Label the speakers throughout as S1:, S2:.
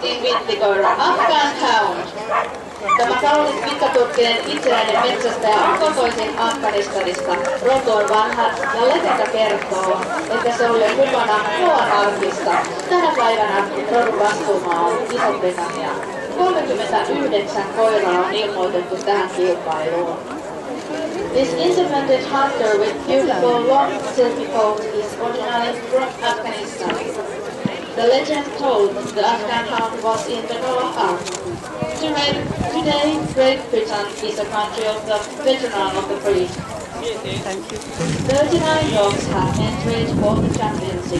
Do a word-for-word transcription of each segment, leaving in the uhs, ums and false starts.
S1: in Vintigora, Afghan Town. Tämä kaunis pitkäturkkinen itsenäinen metsästäjä on kotoisin Afganistanista. Rotu on vanha ja legenda kertoo, että se oli mukana Noan-arkissa. Tänä päivänä rodun vastuumaa on Iso-Britannia. kolmekymmentäyhdeksän koiraa on ilmoitettu tähän kilpailuun. This independent hunter with beautiful long silky coat is originally from Afghanistan. The legend told the Afghan hound was in the Noah Ark. Today, Great Britain is a country of the veteran of the breed. thirty-nine dogs have entered for the championship.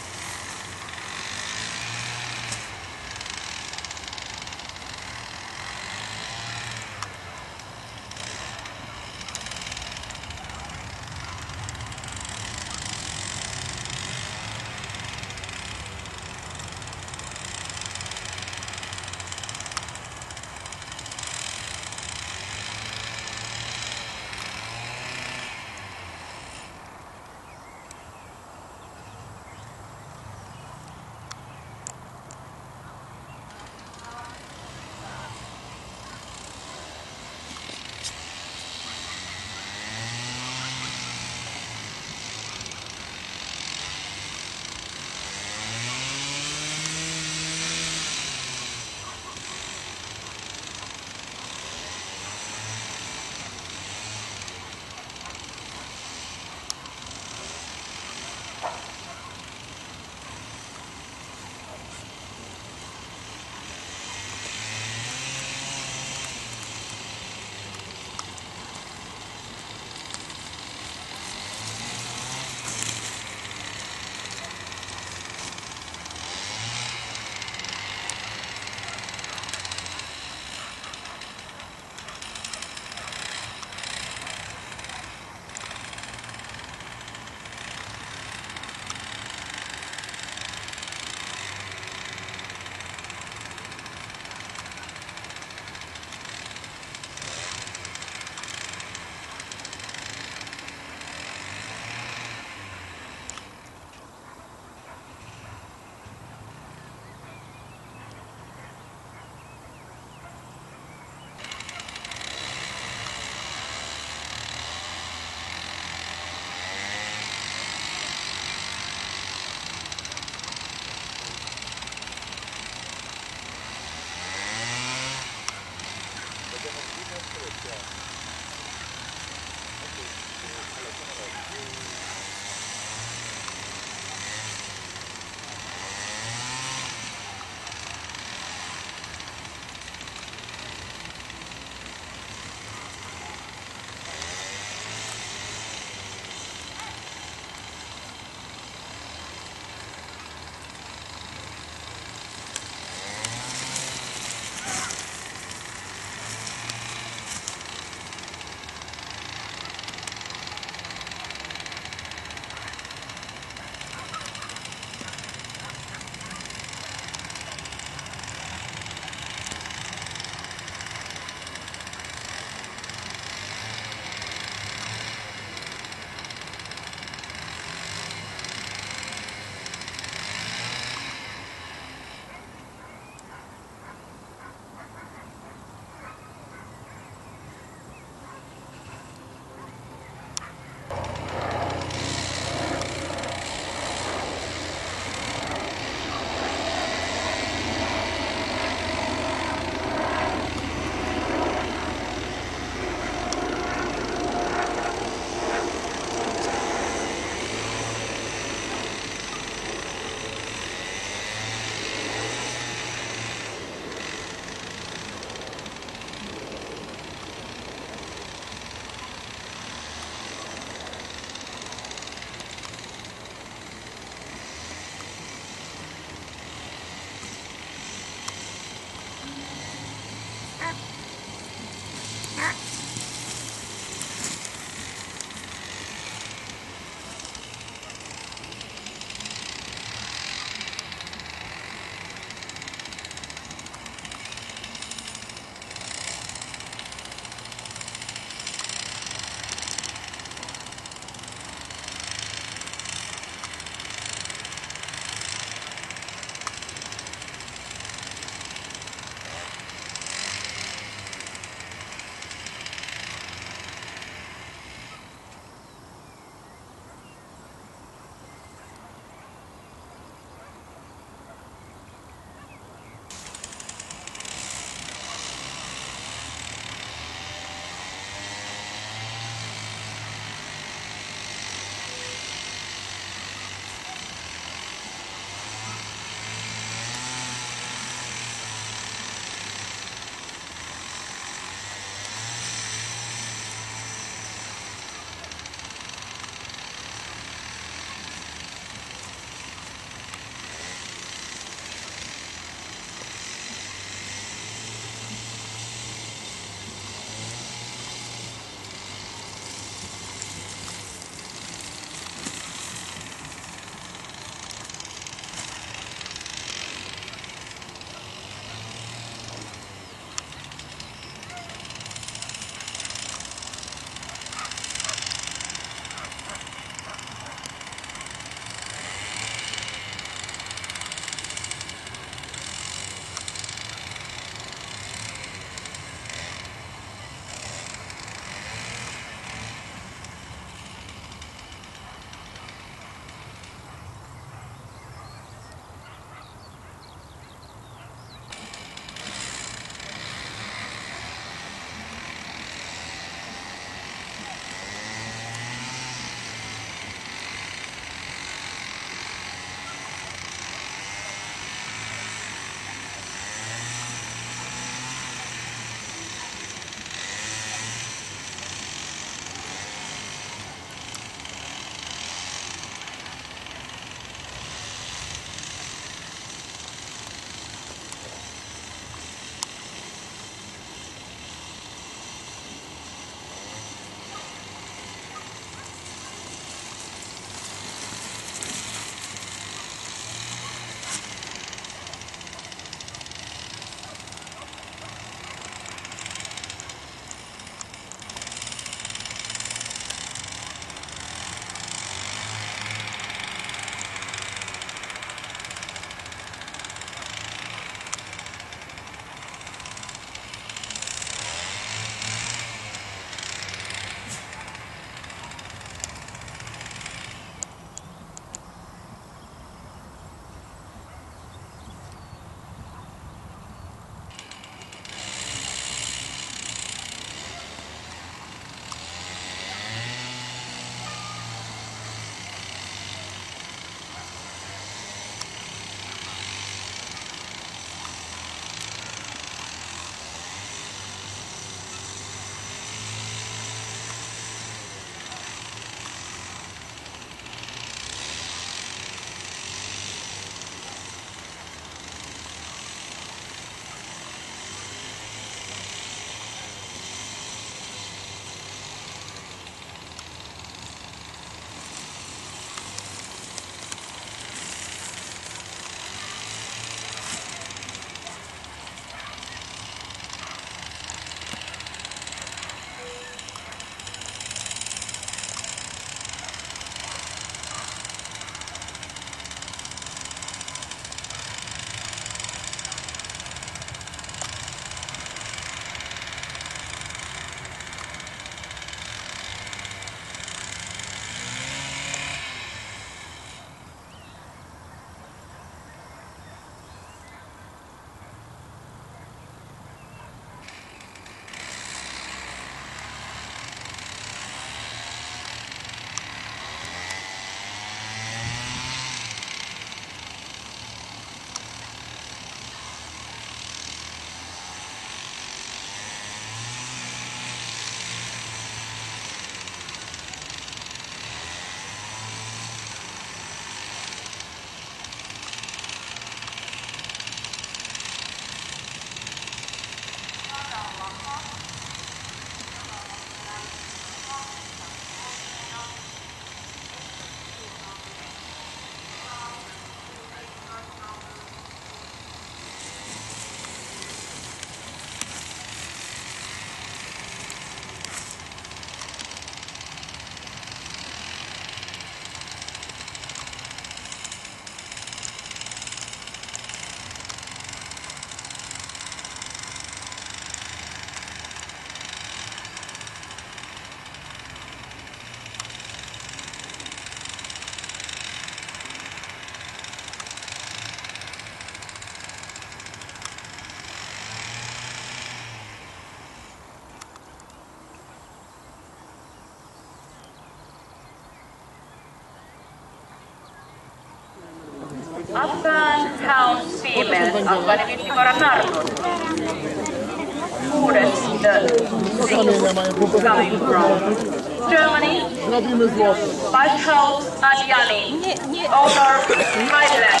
S2: Afghan hounds female, Afghan Vittikora Narkos. Kuudes, the sixth coming from Germany. Bajhaus Adjani, owner Highland.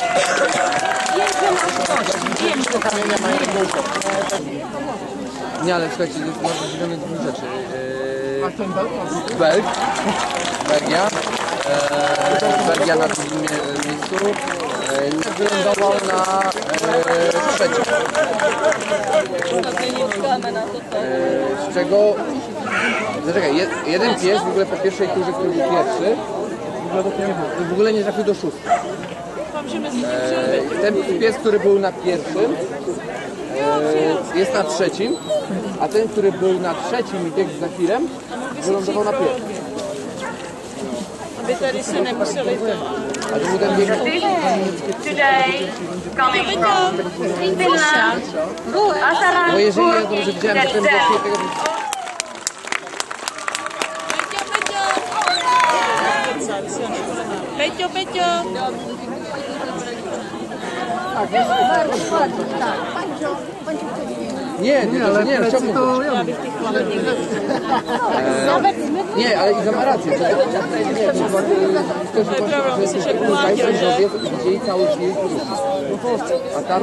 S3: Nie, ale słuchajcie, to jest bardzo dziwne dwie rzeczy. Eee, Belg, Belgia, eee, Belgia na drugim miejscu, eee, wylądował na eee, trzecim. Eee, z czego, zaczekaj, jed, jeden pies w ogóle po pierwszej turze, który był pierwszy, w ogóle nie trafił do szóstej. Eee, ten pies, który był na pierwszym, jest na trzecim, a ten, który był na trzecim i biegł z Zafirem, wylądował na pierwszym.
S4: Aby tady se nemuseli to.
S3: A to był ten bieg...
S2: Today, coming from Finland, Asaran
S3: Bo jeżeli ja dobrze widziałem, że ten Zafir tego...
S4: Peťo, Peťo!
S3: Nie, nie, ale nie, chciałbym to ja eee, nie, ale Iza ma rację. To, nie, to chyba to jest że widzieli cały film, a tam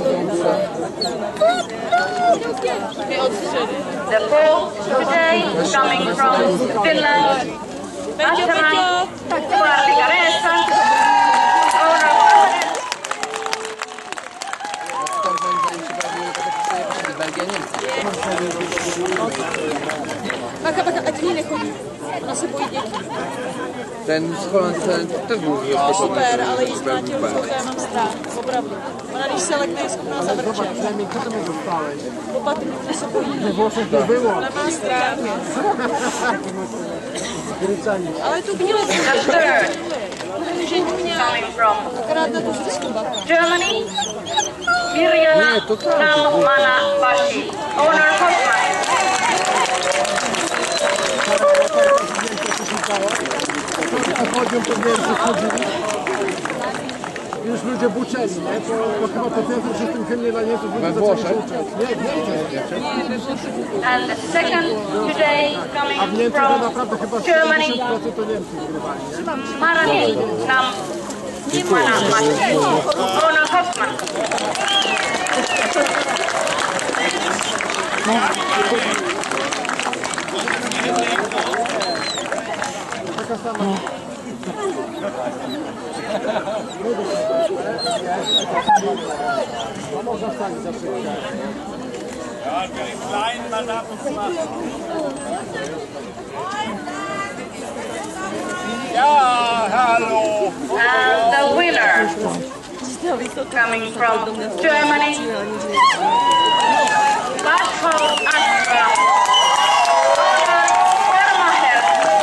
S2: the fourth today, coming from Finland, Asaran Kuarligaresa, owner
S4: Baka, baka, ať ní nechodí. Ona se bojí dětí.
S3: ten z Holandii też był
S4: Jo, super, ale jí zmlátil rukou, já mám strach. Opravdu. Ona když se lekne, je schopná zavrčet. Opatrně se bojí. Ona má strach. Ale tu chvíli
S2: the third, coming from
S4: akorát na tu zvisku baka.
S2: Germany, Mirjana Naumana Bashi, owner Hoffman.
S5: Już ludzie buczeli, nie? Bo, bo chyba po tym wszystkim hymnie dla Niemców ludzie zaczęli się uczyć. Nie, nie,
S2: And the second today,
S5: a w
S2: coming
S5: Niemczech to
S2: from
S5: naprawdę chyba
S2: Germany,
S5: siedemdziesiąt procent to Niemcy wygrywali, nie?
S2: Marani Nam Mana Bashi, owner Hoffman.
S6: Ja, hallo!
S2: And the winner, coming from Germany, Bajhaus Adjani, owner Vermaher.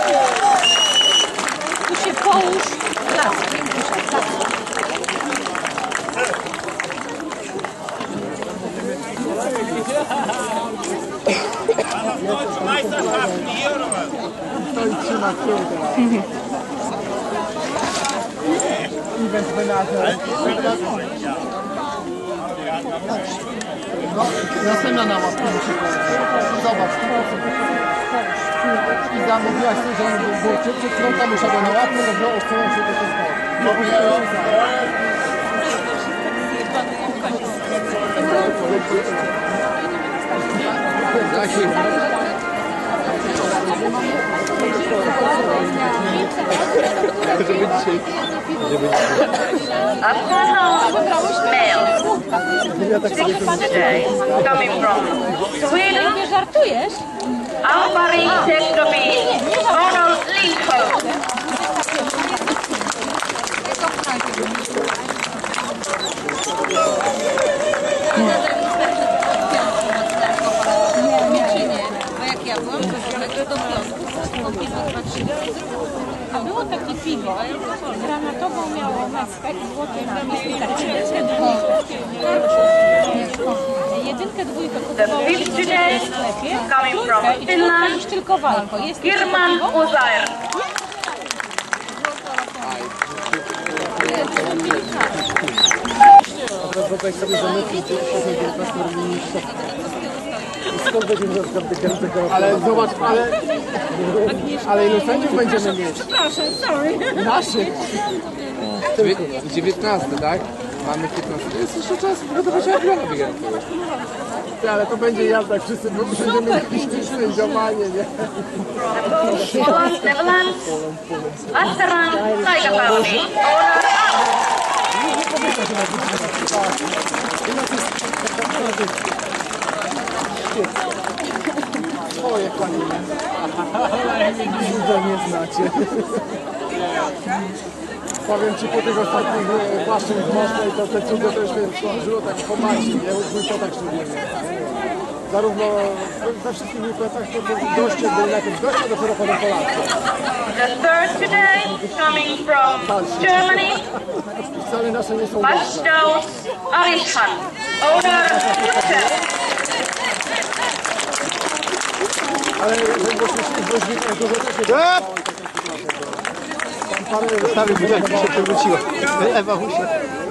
S4: Tu się połóż.
S6: Deutsche Meisterschaften hier oder was?
S5: Stoi trzyma kciuk teraz. Event wynarzę. No, następna na łapkę musi powiedzieć. Zobacz, i zamówiłaś coś, że on był przed chwilą tam usiadł na łapkę, to wziął odsunął się do tego.
S2: Afghan hounds male, sixth today, coming from Sweden,
S4: Nie żartujesz?
S2: Alvari Tektobi, owner Lindholm.
S4: Bo jak ja byłam, to zielonego do piątku, a było takie piwo, granatową miało maskę i złoty jedynkę, dwójkę
S2: The
S4: kupowało się
S2: fifth
S4: w
S2: today,
S4: sklepie,
S2: coming from
S4: trójkę i
S2: Finland,
S4: iść tylko walko. Jest jeszcze
S2: Girman
S4: piwo?
S2: Uzair.
S4: To jest
S5: wyobraź sobie, że my w dziewiętnaście robimy skąd będziemy na przykład tego. Ale zobacz, ale... Ale ilu sędziów będziemy mieć?
S4: Przepraszam, sorry.
S5: Naszych!
S3: dziewiętnasty, tak? Mamy piętnasty. To jest jeszcze czas, no to będzie jak wygrać.
S5: Ale to będzie jazda, jak wszyscy będziemy mieli sędziowanie, nie?
S2: Poland, Netherlands. Lasteran, taikapauni. Owner
S5: Oje, panie. Widzę, nie znacie. Powiem ci, po tych ostatnich waszych moczach, to te cudo też żyło tak po maści, nie? Mój to tak ślubimy. Zarówno we wszystkich imprezach to goście byli najpierw goście, a dopiero potem Polacy.
S2: The third today, coming from Germany.
S5: Wcale nasze nie są goście.
S2: Başdoğuz Arişhan. Owner Hotel.
S5: Ale bo się złożnika dużo rzeczy. Parę starych butelki się przewróciło. Ewa Husia.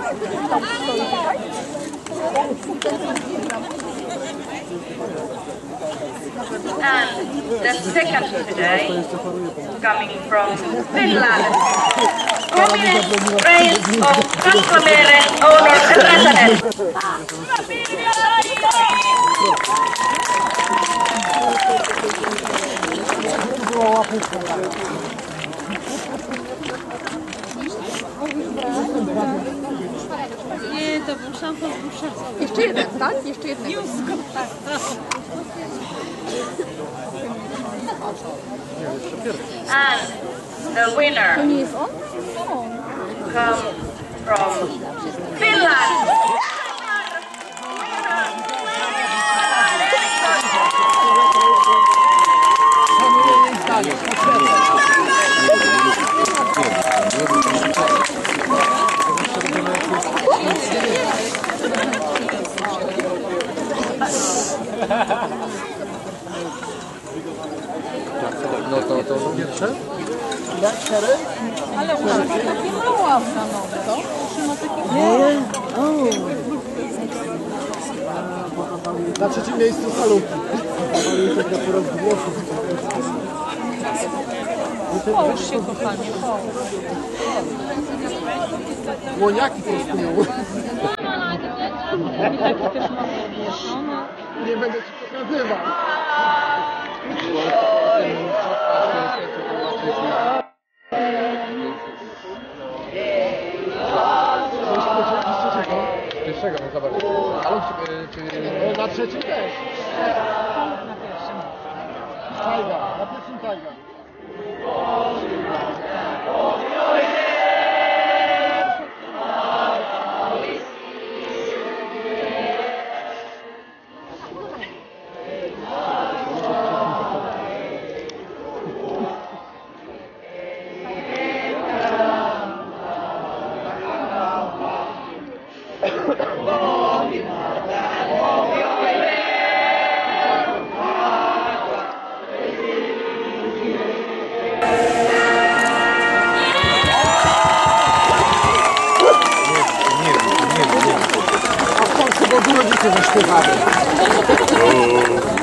S2: And the second today, coming from Finland. Prominent race of Kastamere owner and president.
S4: Nie, to był szampon buszacy.
S7: Jeszcze jeden, tak? Jeszcze jednego.
S2: And the winner
S7: To nie jest on?
S2: comes from Finland.
S3: No to to
S5: Pierwsze? Jak cztery?
S4: Ale u nas ma takie mała na nowe, to? Trzyma takie
S5: Nie. Na trzecim miejscu Saluki. Ale tak dopiero z głosów.
S4: Połóż się, kochanie, połóż.
S5: Łoniaki prostują.
S4: I taki też ma podwieszone.
S5: Nie będę ci pokazywał.
S3: Pierwszego, no zobacz. Ale czy... czy...
S5: Na trzecim też.
S4: Na pierwszym.
S5: Tajga, na pierwszym Tajga. A w końcu w ogóle nie zaśpiewamy.